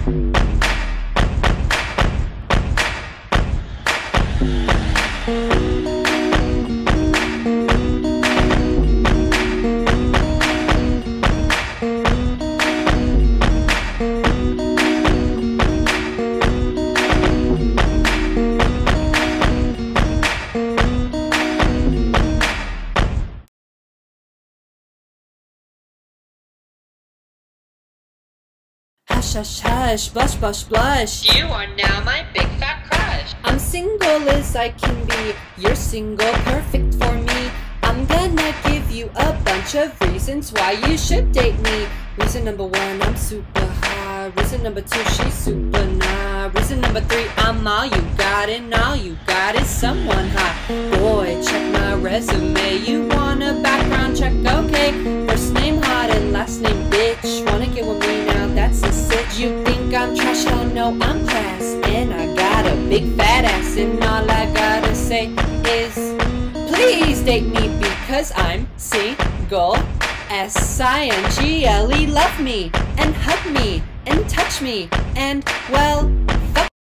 Hush, hush, hush, blush, blush, blush. You are now my big fat crush. I'm single as I can be. You're single, perfect for me. I'm gonna give you a bunch of reasons why you should date me. Reason number one, I'm super hot. Reason number two, she's super nah. Reason number three, I'm all you got, and all you got is someone hot. Boy, check my resume. You want a background check? Okay. First name hot and last name bitch. Wanna get with me now? That's a sitch. You think I'm trash? Oh no, I'm class, and I got a big fat ass, and all I gotta say is please date me because I'm single. S-I-N-G-L-E, love me and hug me and touch me and, well,